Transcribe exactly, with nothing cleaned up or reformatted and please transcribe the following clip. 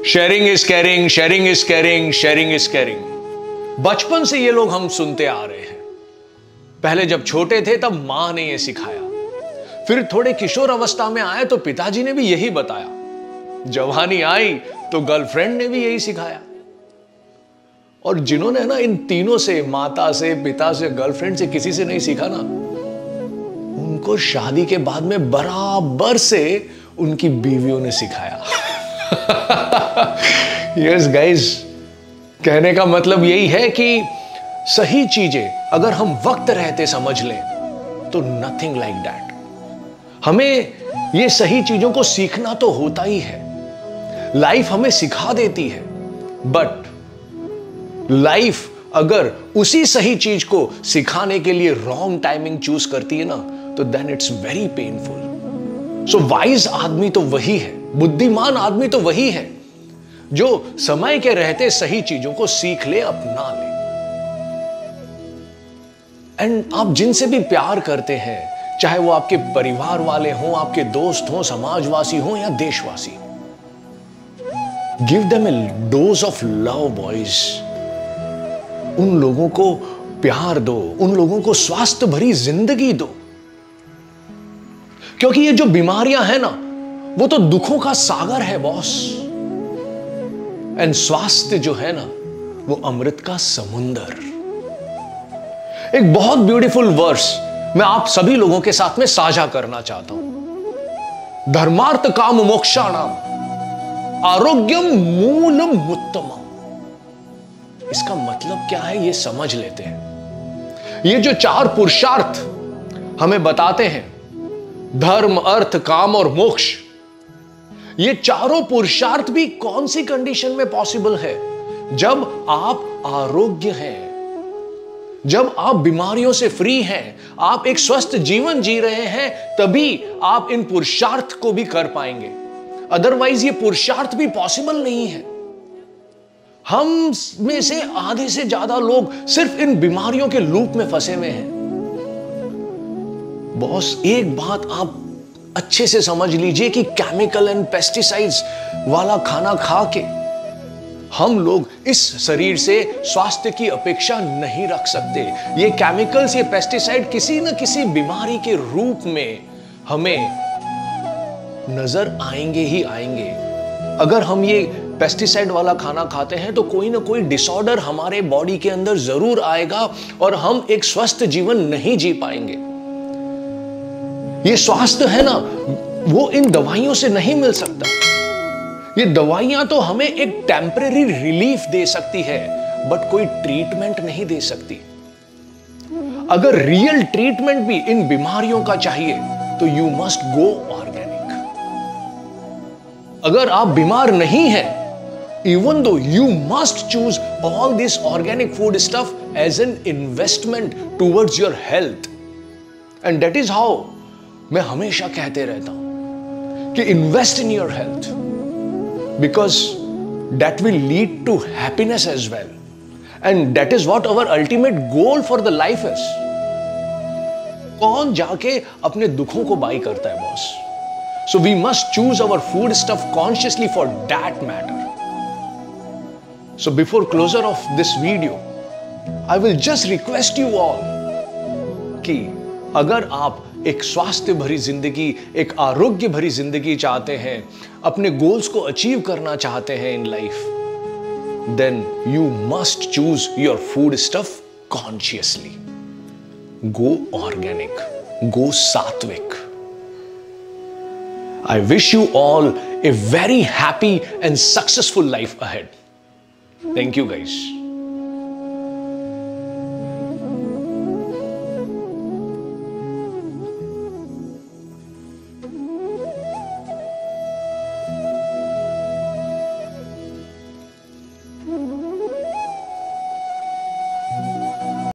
Sharing is caring, sharing is caring, sharing is caring. बचपन से ये लोग हम सुनते आ रहे हैं। पहले जब छोटे थे तब मां ने ये सिखाया, फिर थोड़े किशोर अवस्था में आए तो पिताजी ने भी यही बताया, जवानी आई तो गर्लफ्रेंड ने भी यही सिखाया। और जिन्होंने ना इन तीनों से, माता से, पिता से, गर्लफ्रेंड से, किसी से नहीं सीखा ना, उनको शादी के बाद में बराबर से उनकी बीवियों ने सिखाया। यस गाइस, कहने का मतलब यही है कि सही चीजें अगर हम वक्त रहते समझ लें तो नथिंग लाइक दैट। हमें ये सही चीजों को सीखना तो होता ही है। लाइफ हमें सिखा देती है, बट लाइफ अगर उसी सही चीज को सिखाने के लिए रॉन्ग टाइमिंग चूज करती है ना, तो then it's very painful. So wise आदमी तो वही है, बुद्धिमान आदमी तो वही है जो समय के रहते सही चीजों को सीख ले, अपना ले। एंड आप जिनसे भी प्यार करते हैं, चाहे वो आपके परिवार वाले हों, आपके दोस्त हों, समाजवासी हों या देशवासी, give them a dose of love boys. उन लोगों को प्यार दो, उन लोगों को स्वास्थ्य भरी जिंदगी दो, क्योंकि ये जो बीमारियां हैं ना, वो तो दुखों का सागर है बॉस। एंड स्वास्थ्य जो है ना, वो अमृत का समुंदर। एक बहुत ब्यूटीफुल वर्स मैं आप सभी लोगों के साथ में साझा करना चाहता हूं। धर्मार्थ काम मोक्षाणाम आरोग्यम मूलम उत्तमम। इसका मतलब क्या है, ये समझ लेते हैं। ये जो चार पुरुषार्थ हमें बताते हैं, धर्म, अर्थ, काम और मोक्ष, ये चारों पुरुषार्थ भी कौन सी कंडीशन में पॉसिबल है? जब आप आरोग्य हैं, जब आप बीमारियों से फ्री हैं, आप एक स्वस्थ जीवन जी रहे हैं, तभी आप इन पुरुषार्थ को भी कर पाएंगे। अदरवाइज ये पुरुषार्थ भी पॉसिबल नहीं है। हम में से आधे से ज्यादा लोग सिर्फ इन बीमारियों के लूप में फंसे हुए हैं। बॉस, एक बात आप अच्छे से समझ लीजिए कि केमिकल एंड पेस्टिसाइड्स वाला खाना खा के हम लोग इस शरीर से स्वास्थ्य की अपेक्षा नहीं रख सकते। ये केमिकल्स, ये पेस्टिसाइड किसी न किसी बीमारी के रूप में हमें नजर आएंगे ही आएंगे। अगर हम ये पेस्टिसाइड वाला खाना खाते हैं तो कोई ना कोई डिसऑर्डर हमारे बॉडी के अंदर जरूर आएगा और हम एक स्वस्थ जीवन नहीं जी पाएंगे। ये स्वास्थ्य है ना, वो इन दवाइयों से नहीं मिल सकता। ये दवाइयां तो हमें एक टेम्परेरी रिलीफ दे सकती है, बट कोई ट्रीटमेंट नहीं दे सकती। अगर रियल ट्रीटमेंट भी इन बीमारियों का चाहिए तो यू मस्ट गो ऑर्गेनिक। अगर आप बीमार नहीं हैं, even though you must choose all this organic food stuff as an investment towards your health, and that is how मैं हमेशा कहते रहता हूं कि invest in your health because that will lead to happiness as well, and that is what our ultimate goal for the life is. कौन जाके अपने दुखों को बाई करता है boss? So we must choose our food stuff consciously for that matter. So before closure of this video, I will just request you all कि अगर आप एक स्वास्थ्य भरी जिंदगी, एक आरोग्य भरी जिंदगी चाहते हैं, अपने गोल्स को अचीव करना चाहते हैं in life, then you must choose your food stuff consciously. Go organic, go sattvic. I wish you all a very happy and successful life ahead. Thank you guys.